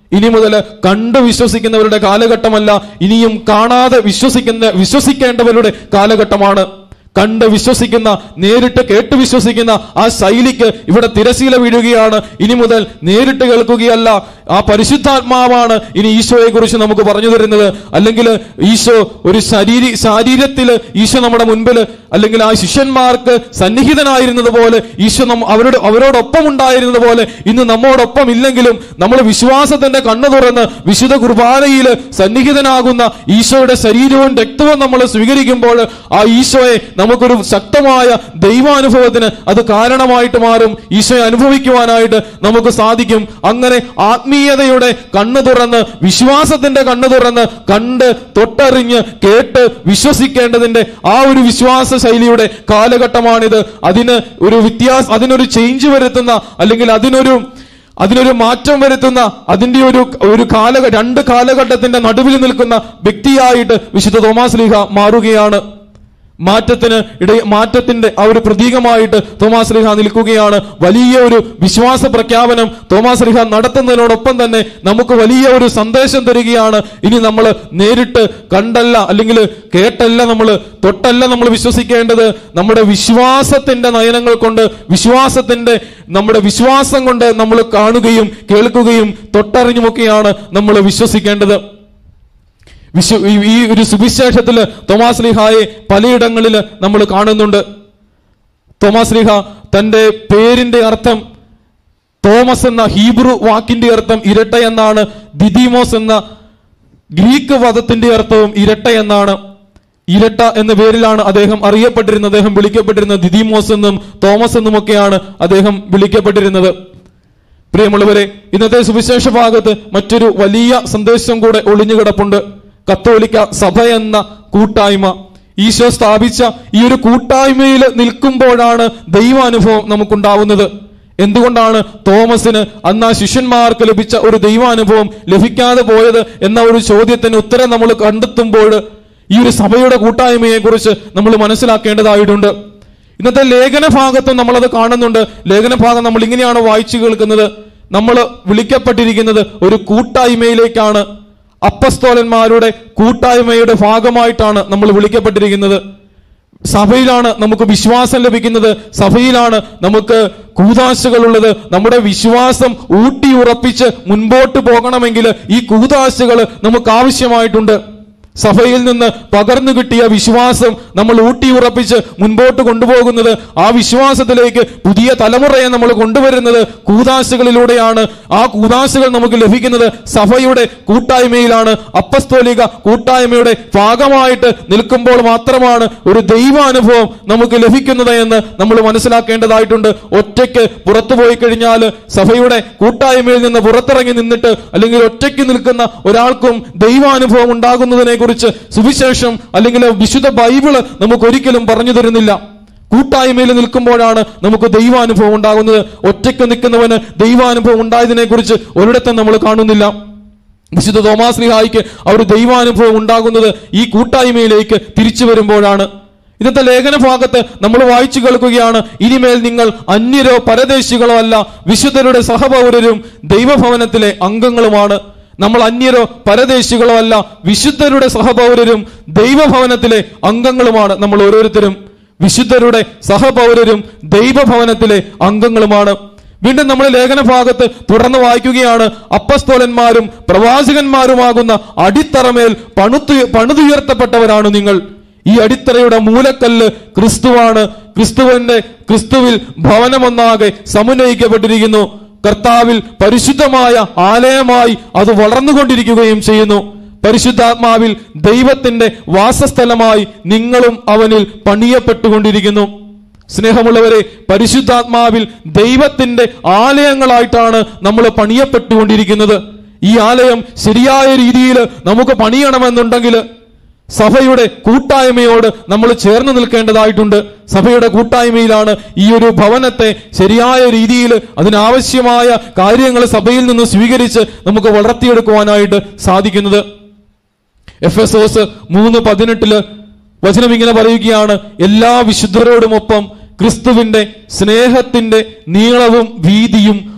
ഇനി മുതൽ കണ്ടു വിശ്വസിക്കുന്നവരുടെ കാലഘട്ടമല്ല, ഇനിയും കാണാതെ വിശ്വസിക്കേണ്ടവരുടെ കാലഘട്ടമാണ്. കണ്ട് വിശ്വസിക്കുന്ന, നേരിട്ട് കേട്ട് വിശ്വസിക്കുന്ന ആ ശൈലിക്ക് ഇവിടെ തിരശീല വീഴുകയാണ്. ഇനി മുതൽ നേരിട്ട് കേൾക്കുകയല്ല, ആ പരിശുദ്ധാത്മാവാണ് ഇനി ഈശോയെ കുറിച്ച് നമുക്ക് പറഞ്ഞു തരുന്നത്. അല്ലെങ്കിൽ ഈശോ ഒരു ശരീരത്തിൽ ഈശോ നമ്മുടെ മുൻപിൽ, അല്ലെങ്കിൽ ആ ശിഷ്യന്മാർക്ക് സന്നിഹിതനായിരുന്നത് പോലെ, ഈശോ അവരോടൊപ്പം ഉണ്ടായിരുന്നത് പോലെ ഇന്ന് നമ്മോടൊപ്പം ഇല്ലെങ്കിലും നമ്മൾ വിശ്വാസത്തിന്റെ കണ്ണു തുറന്ന് വിശുദ്ധ കുർബാനയിൽ സന്നിഹിതനാകുന്ന ഈശോയുടെ ശരീരവും രക്തവും നമ്മൾ സ്വീകരിക്കുമ്പോൾ ആ ഈശോയെ നമുക്കൊരു ശക്തമായ ദൈവാനുഭവത്തിന് അത് കാരണമായിട്ട് മാറും. ഈശോയെ അനുഭവിക്കുവാനായിട്ട് നമുക്ക് സാധിക്കും. അങ്ങനെ ആത്മീയതയുടെ കണ്ണു തുറന്ന്, വിശ്വാസത്തിന്റെ കണ്ണു തുറന്ന്, കണ്ട് തൊട്ടറിഞ്ഞ് കേട്ട് വിശ്വസിക്കേണ്ടതിന്റെ ആ ഒരു വിശ്വാസ ശൈലിയുടെ കാലഘട്ടമാണിത്. അതിനൊരു ചേഞ്ച് വരുത്തുന്ന, അല്ലെങ്കിൽ അതിനൊരു മാറ്റം വരുത്തുന്ന, അതിന്റെ ഒരു രണ്ട് കാലഘട്ടത്തിന്റെ നടുവിൽ നിൽക്കുന്ന വ്യക്തിയായിട്ട് വിശുദ്ധ തോമാ ശ്ലീഹ മാറുകയാണ്. മാറ്റത്തിന്റെ ആ ഒരു പ്രതീകമായിട്ട് തോമാ ശ്ലീഹ നിൽക്കുകയാണ്. വലിയ ഒരു വിശ്വാസ പ്രഖ്യാപനം തോമാ ശ്ലീഹ നടത്തുന്നതിനോടൊപ്പം തന്നെ നമുക്ക് വലിയ ഒരു സന്ദേശം തരികയാണ്. ഇനി നമ്മൾ നേരിട്ട് കണ്ടല്ല, അല്ലെങ്കിൽ കേട്ടല്ല, തൊട്ടല്ല നമ്മൾ വിശ്വസിക്കേണ്ടത്. നമ്മുടെ വിശ്വാസത്തിന്റെ നയനങ്ങൾ കൊണ്ട്, നമ്മുടെ വിശ്വാസം കൊണ്ട് നമ്മൾ കാണുകയും കേൾക്കുകയും തൊട്ടറിഞ്ഞുമൊക്കെയാണ് നമ്മൾ വിശ്വസിക്കേണ്ടത്. ഈ ഒരു സുവിശേഷത്തില് തോമാ ശ്ലീഹായെ പലയിടങ്ങളിൽ നമ്മൾ കാണുന്നുണ്ട്. തോമാ ശ്ലീഹ തന്റെ പേരിന്റെ അർത്ഥം, തോമസ് എന്ന ഹീബ്രു വാക്കിന്റെ അർത്ഥം ഇരട്ട എന്നാണ്. ദിദിമോസ് എന്ന ഗ്രീക്ക് പദത്തിന്റെ അർത്ഥവും ഇരട്ട എന്നാണ്. ഇരട്ട എന്ന പേരിലാണ് അദ്ദേഹം അറിയപ്പെട്ടിരുന്നത്. അദ്ദേഹം വിളിക്കപ്പെട്ടിരുന്നത് ദിദിമോസ് എന്നും തോമസ് എന്നുമൊക്കെയാണ് അദ്ദേഹം വിളിക്കപ്പെട്ടിരുന്നത്. പ്രിയമുള്ളവരെ, ഇന്നത്തെ സുവിശേഷ ഭാഗത്ത് മറ്റൊരു വലിയ സന്ദേശം കൂടെ ഒളിഞ്ഞുകിടപ്പുണ്ട്. കത്തോലിക്ക സഭ എന്ന കൂട്ടായ്മ, ഈശോ സ്ഥാപിച്ച ഈ ഒരു കൂട്ടായ്മയിൽ നിൽക്കുമ്പോഴാണ് ദൈവാനുഭവം നമുക്കുണ്ടാവുന്നത്. എന്തുകൊണ്ടാണ് തോമസിന് അന്ന് ആ ശിഷ്യന്മാർക്ക് ലഭിച്ച ഒരു ദൈവാനുഭവം ലഭിക്കാതെ പോയത് എന്ന ഒരു ചോദ്യത്തിന് ഉത്തരം നമ്മൾ കണ്ടെത്തുമ്പോൾ ഈ ഒരു സഭയുടെ കൂട്ടായ്മയെ കുറിച്ച് നമ്മൾ മനസ്സിലാക്കേണ്ടതായിട്ടുണ്ട്. ഇന്നത്തെ ലേഖന ഭാഗത്തും നമ്മളത് കാണുന്നുണ്ട്. ലേഖനഭാഗം നമ്മൾ ഇങ്ങനെയാണ് വായിച്ചു കേൾക്കുന്നത്: നമ്മൾ വിളിക്കപ്പെട്ടിരിക്കുന്നത് ഒരു കൂട്ടായ്മയിലേക്കാണ്. അപ്പസ്തോലന്മാരുടെ കൂട്ടായ്മയുടെ ഭാഗമായിട്ടാണ് നമ്മൾ വിളിക്കപ്പെട്ടിരിക്കുന്നത്. സഭയിലാണ് നമുക്ക് വിശ്വാസം ലഭിക്കുന്നത്. സഭയിലാണ് നമുക്ക് കൂദാശകളുള്ളത്. നമ്മുടെ വിശ്വാസം ഊട്ടി ഉറപ്പിച്ച് മുൻപോട്ട് പോകണമെങ്കിൽ ഈ കൂദാശകൾ നമുക്ക് ആവശ്യമായിട്ടുണ്ട്. സഭയിൽ നിന്ന് പകർന്നു കിട്ടിയ വിശ്വാസം നമ്മൾ ഊട്ടി ഉറപ്പിച്ച് മുൻപോട്ട് കൊണ്ടുപോകുന്നത്, ആ വിശ്വാസത്തിലേക്ക് പുതിയ തലമുറയെ നമ്മൾ കൊണ്ടുവരുന്നത് കൂദാശകളിലൂടെയാണ്. ആ കൂദാശകൾ നമുക്ക് ലഭിക്കുന്നത് സഭയുടെ കൂട്ടായ്മയിലാണ്. അപ്പസ്തോലിക കൂട്ടായ്മയുടെ ഭാഗമായിട്ട് നിൽക്കുമ്പോൾ മാത്രമാണ് ഒരു ദൈവാനുഭവം നമുക്ക് ലഭിക്കുന്നത് എന്ന് നമ്മൾ മനസ്സിലാക്കേണ്ടതായിട്ടുണ്ട്. ഒറ്റയ്ക്ക് പുറത്തു പോയി കഴിഞ്ഞാൽ, സഭയുടെ കൂട്ടായ്മയിൽ നിന്ന് പുറത്തിറങ്ങി നിന്നിട്ട്, അല്ലെങ്കിൽ ഒറ്റയ്ക്ക് നിൽക്കുന്ന ഒരാൾക്കും ദൈവാനുഭവം ഉണ്ടാകുന്നതിനെ കുറിച്ച് സുവിശേഷം അല്ലെങ്കിൽ വിശുദ്ധ ബൈബിള് നമുക്ക് ഒരിക്കലും പറഞ്ഞു തരുന്നില്ല. കൂട്ടായ്മയിൽ നിൽക്കുമ്പോഴാണ് നമുക്ക് ദൈവാനുഭവം ഉണ്ടാകുന്നത്. ഒറ്റയ്ക്ക് നിൽക്കുന്നവന് ദൈവാനുഭവം ഉണ്ടായതിനെ കുറിച്ച് ഒരിടത്തും നമ്മൾ കാണുന്നില്ല. വിശുദ്ധ തോമാ ശ്ലീഹായ്ക്ക് ആ ഒരു ദൈവാനുഭവം ഉണ്ടാകുന്നത് ഈ കൂട്ടായ്മയിലേക്ക് തിരിച്ചു വരുമ്പോഴാണ്. ഇന്നത്തെ ലേഖന ഭാഗത്ത് നമ്മൾ വായിച്ചു കേൾക്കുകയാണ്: ഇനിമേൽ നിങ്ങൾ അന്യരോ പരദേശികളോ അല്ല, വിശുദ്ധരുടെ സഹപൗരരും ദൈവഭവനത്തിലെ അംഗങ്ങളുമാണ്. നമ്മൾ അന്യരോ പരദേശികളോ അല്ല, വിശുദ്ധരുടെ സഹപൗരരും ദൈവഭവനത്തിലെ അംഗങ്ങളുമാണ്. നമ്മൾ ഓരോരുത്തരും വിശുദ്ധരുടെ സഹപൗരരും ദൈവഭവനത്തിലെ അംഗങ്ങളുമാണ്. വീണ്ടും നമ്മൾ ലേഖന ഭാഗത്ത് തുടർന്ന് വായിക്കുകയാണ്: അപ്പസ്തോലന്മാരും പ്രവാചകന്മാരുമാകുന്ന അടിത്തറമേൽ പണിതുയർത്തപ്പെട്ടവരാണ് നിങ്ങൾ. ഈ അടിത്തറയുടെ മൂലക്കല്ല് ക്രിസ്തുവാണ്. ക്രിസ്തുവിൽ ഭവനമൊന്നാകെ സമന്വയിക്കപ്പെട്ടിരിക്കുന്നു. കർത്താവിൽ പരിശുദ്ധമായ ആലയമായി അത് വളർന്നുകൊണ്ടിരിക്കുകയും ചെയ്യുന്നു. പരിശുദ്ധാത്മാവിൽ ദൈവത്തിന്റെ വാസസ്ഥലമായി നിങ്ങളും അവനിൽ പണിയപ്പെട്ടുകൊണ്ടിരിക്കുന്നു. സ്നേഹമുള്ളവരെ, പരിശുദ്ധാത്മാവിൽ ദൈവത്തിന്റെ ആലയങ്ങളായിട്ടാണ് നമ്മൾ പണിയപ്പെട്ടുകൊണ്ടിരിക്കുന്നത്. ഈ ആലയം ശരിയായ രീതിയിൽ നമുക്ക് പണിയണമെന്നുണ്ടെങ്കിൽ സഭയുടെ കൂട്ടായ്മയോട് നമ്മൾ ചേർന്ന് നിൽക്കേണ്ടതായിട്ടുണ്ട്. സഭയുടെ കൂട്ടായ്മയിലാണ് ഈ ഒരു ഭവനത്തെ ശരിയായ രീതിയിൽ അതിനാവശ്യമായ കാര്യങ്ങൾ സഭയിൽ നിന്ന് സ്വീകരിച്ച് നമുക്ക് വളർത്തിയെടുക്കുവാനായിട്ട് സാധിക്കുന്നത്. എഫെസോസ് 3:18 വചനം ഇങ്ങനെ പറയുകയാണ്: എല്ലാ വിശുദ്ധരോടുമൊപ്പം ക്രിസ്തുവിന്റെ സ്നേഹത്തിന്റെ നീളവും വീതിയും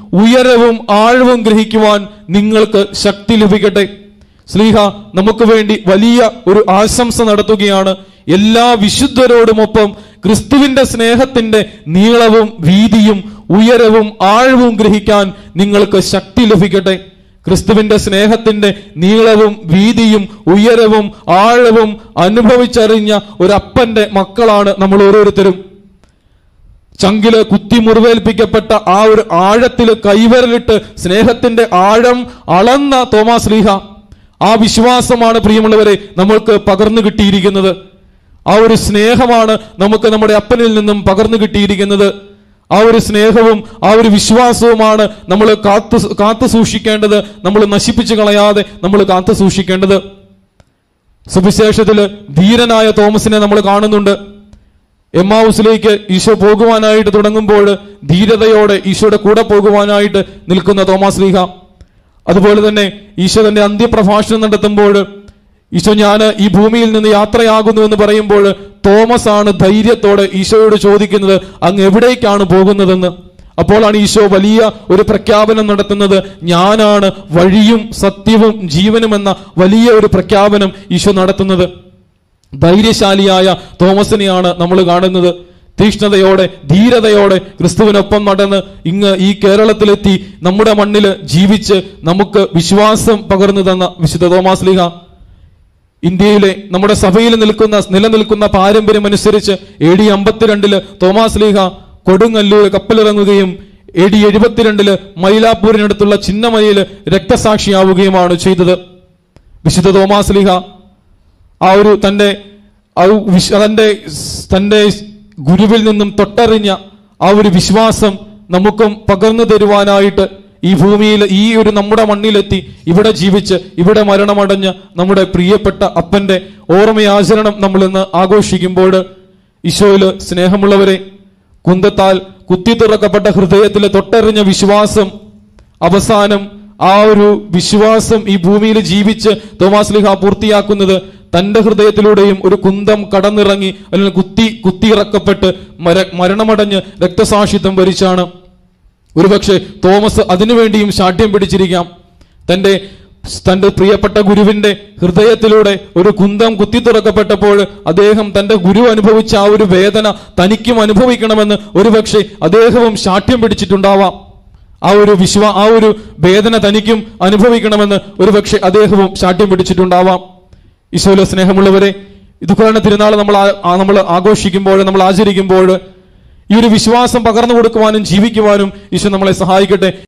ഉയരവും ആഴവും ഗ്രഹിക്കുവാൻ നിങ്ങൾക്ക് ശക്തി ലഭിക്കട്ടെ. ശ്ലീഹ നമുക്ക് വേണ്ടി വലിയ ഒരു ആശംസ നടത്തുകയാണ്. എല്ലാ വിശുദ്ധരോടുമൊപ്പം ക്രിസ്തുവിന്റെ സ്നേഹത്തിന്റെ നീളവും വീതിയും ഉയരവും ആഴവും ഗ്രഹിക്കാൻ നിങ്ങൾക്ക് ശക്തി ലഭിക്കട്ടെ. ക്രിസ്തുവിന്റെ സ്നേഹത്തിന്റെ നീളവും വീതിയും ഉയരവും ആഴവും അനുഭവിച്ചറിഞ്ഞ ഒരപ്പന്റെ മക്കളാണ് നമ്മൾ ഓരോരുത്തരും. ചങ്കില് കുത്തി മുറിവേൽപ്പിക്കപ്പെട്ട ആ ഒരു ആഴത്തില് കൈവിരലിട്ട് സ്നേഹത്തിന്റെ ആഴം അളന്ന തോമാസ് ശ്ലീഹ, ആ വിശ്വാസമാണ് പ്രിയമുള്ളവരെ നമ്മൾക്ക് പകർന്നു കിട്ടിയിരിക്കുന്നത്. ആ ഒരു സ്നേഹമാണ് നമുക്ക് നമ്മുടെ അപ്പനിൽ നിന്നും പകർന്നു കിട്ടിയിരിക്കുന്നത്. ആ ഒരു സ്നേഹവും ആ ഒരു വിശ്വാസവുമാണ് നമ്മൾ കാത്തു സൂക്ഷിക്കേണ്ടത്. നമ്മൾ നശിപ്പിച്ചു കളയാതെ നമ്മൾ കാത്തു സൂക്ഷിക്കേണ്ടത്. സുവിശേഷത്തില് ധീരനായ തോമസിനെ നമ്മൾ കാണുന്നുണ്ട്. എമ്മാവുസിലേക്ക് ഈശോ പോകുവാനായിട്ട് തുടങ്ങുമ്പോൾ ധീരതയോടെ ഈശോയുടെ കൂടെ പോകുവാനായിട്ട് നിൽക്കുന്ന തോമാസ് ശ്ലീഹ. അതുപോലെ തന്നെ ഈശോ തന്റെ അന്ത്യപ്രഭാഷണം നടത്തുമ്പോൾ ഈശോ ഞാൻ ഈ ഭൂമിയിൽ നിന്ന് യാത്രയാകുന്നു എന്ന് പറയുമ്പോൾ തോമസ് ആണ് ധൈര്യത്തോടെ ഈശോയോട് ചോദിക്കുന്നത്, അങ്ങ് എവിടേക്കാണ് പോകുന്നതെന്ന്. അപ്പോഴാണ് ഈശോ വലിയ ഒരു പ്രഖ്യാപനം നടത്തുന്നത്. ഞാനാണ് വഴിയും സത്യവും ജീവനും എന്ന വലിയ ഒരു പ്രഖ്യാപനം ഈശോ നടത്തുന്നത്. ധൈര്യശാലിയായ തോമസിനെയാണ് നമ്മൾ കാണുന്നത്. തീക്ഷ്ണതയോടെ ധീരതയോടെ ക്രിസ്തുവിനൊപ്പം നടന്ന് ഇങ്ങ് ഈ കേരളത്തിലെത്തി നമ്മുടെ മണ്ണില് ജീവിച്ച് നമുക്ക് പകർന്നു തന്ന വിശുദ്ധ തോമാസ് ശ്ലീഹ. ഇന്ത്യയിലെ നമ്മുടെ സഭയിൽ നിലനിൽക്കുന്ന പാരമ്പര്യം അനുസരിച്ച് AD 52 തോമാസ് ശ്ലീഹ കൊടുങ്ങല്ലൂർ കപ്പലിറങ്ങുകയും AD 72 മൈലാപ്പൂരിനടുത്തുള്ള ചിന്നമലയിൽ രക്തസാക്ഷിയാവുകയുമാണ് ചെയ്തത്. വിശുദ്ധ തോമാസ് ശ്ലീഹ ആ ഒരു തന്റെ ഗുരുവിൽ നിന്നും തൊട്ടറിഞ്ഞ ആ ഒരു വിശ്വാസം നമുക്കും പകർന്നു തരുവാനായിട്ട് ഈ ഭൂമിയിൽ ഈ ഒരു നമ്മുടെ മണ്ണിലെത്തി ഇവിടെ ജീവിച്ച് ഇവിടെ മരണമടഞ്ഞ നമ്മുടെ പ്രിയപ്പെട്ട അപ്പന്റെ ഓർമ്മയാചരണം നമ്മൾ ഇന്ന് ആഘോഷിക്കുമ്പോൾ ഈശോയില് സ്നേഹമുള്ളവരെ, കുന്തത്താൽ കുത്തിത്തുറക്കപ്പെട്ട ഹൃദയത്തിലെ തൊട്ടറിഞ്ഞ വിശ്വാസം അവസാനം ആ ഒരു വിശ്വാസം ഈ ഭൂമിയിൽ ജീവിച്ച് തോമാസ് ശ്ലീഹ പൂർത്തിയാക്കുന്നത് തന്റെ ഹൃദയത്തിലൂടെയും ഒരു കുന്തം കടന്നിറങ്ങി അല്ലെങ്കിൽ കുത്തിയിറക്കപ്പെട്ട് മരണമടഞ്ഞ് രക്തസാക്ഷിത്വം വരിച്ചാണ്. ഒരുപക്ഷെ തോമസ് അതിനുവേണ്ടിയും ശാഠ്യം പിടിച്ചിരിക്കാം. തന്റെ പ്രിയപ്പെട്ട ഗുരുവിന്റെ ഹൃദയത്തിലൂടെ ഒരു കുന്തം കുത്തിത്തുറക്കപ്പെട്ടപ്പോൾ അദ്ദേഹം തന്റെ ഗുരു അനുഭവിച്ച ആ ഒരു വേദന തനിക്കും അനുഭവിക്കണമെന്ന് ഒരുപക്ഷെ അദ്ദേഹവും ശാഠ്യം പിടിച്ചിട്ടുണ്ടാവാം. ആ ഒരു വേദന തനിക്കും അനുഭവിക്കണമെന്ന് ഒരുപക്ഷെ അദ്ദേഹവും ശാഠ്യം പിടിച്ചിട്ടുണ്ടാവാം. ഈശോയിലെ സ്നേഹമുള്ളവരെ, ദുഃഖാന തിരുനാൾ നമ്മൾ ആഘോഷിക്കുമ്പോൾ, നമ്മൾ ആചരിക്കുമ്പോൾ ഈ ഒരു വിശ്വാസം പകർന്നു കൊടുക്കുവാനും ജീവിക്കുവാനും ഈശോ നമ്മളെ സഹായിക്കട്ടെ.